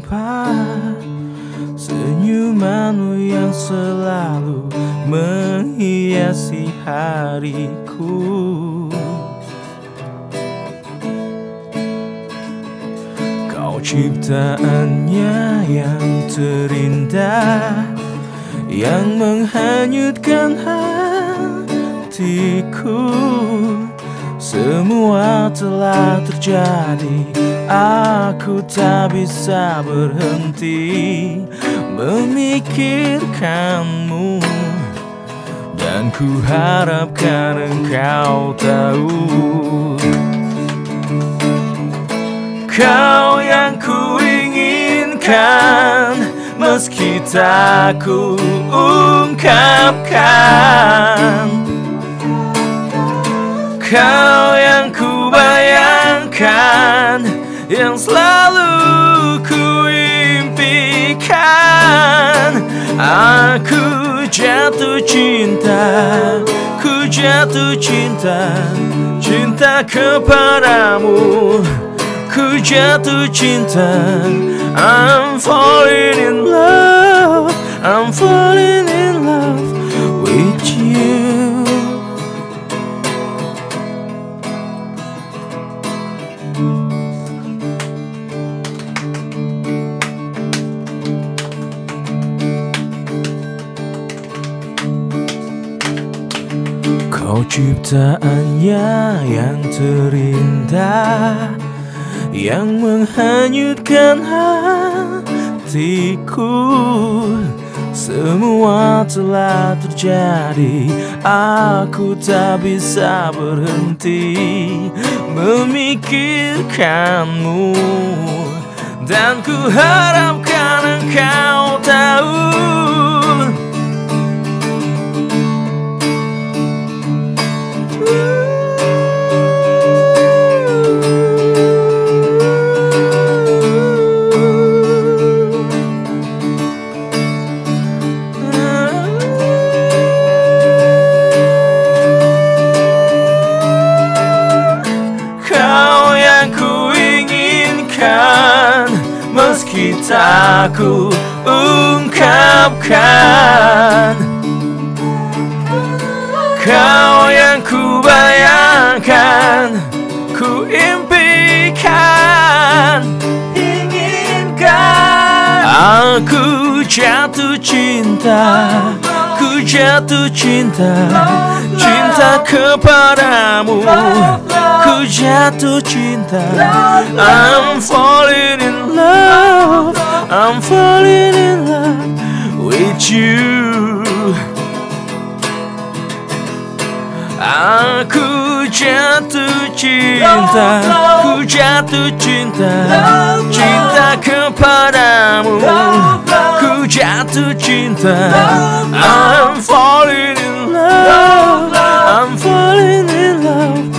apa senyumanmu yang selalu menghiasi hariku. Kau ciptaannya yang terindah, yang menghanyutkan hatiku. Semua telah terjadi, aku tak bisa berhenti memikirkanmu. Dan ku harapkan engkau tahu, kau yang ku inginkan, meski tak ku ungkapkan. Kau yang ku bayangkan, yang selalu ku impikan. Aku jatuh cinta, ku jatuh cinta, cinta kepadamu. Ku jatuh cinta, I'm falling in love, I'm falling in love with you. Kau ciptaannya yang terindah, yang menghanyutkan hatiku. Semua telah terjadi, aku tak bisa berhenti memikirkanmu. Dan ku harapkan engkau tahu, meski tak ku ungkapkan. Kau yang ku bayangkan, ku impikan, inginkan. Aku jatuh cinta, ku jatuh cinta, cinta kepadamu. Ku jatuh cinta, I'm falling in love, I'm falling in love with you. Aku jatuh cinta, ku jatuh cinta, cinta kepadamu. Ku jatuh cinta, I'm falling in love, I'm falling in love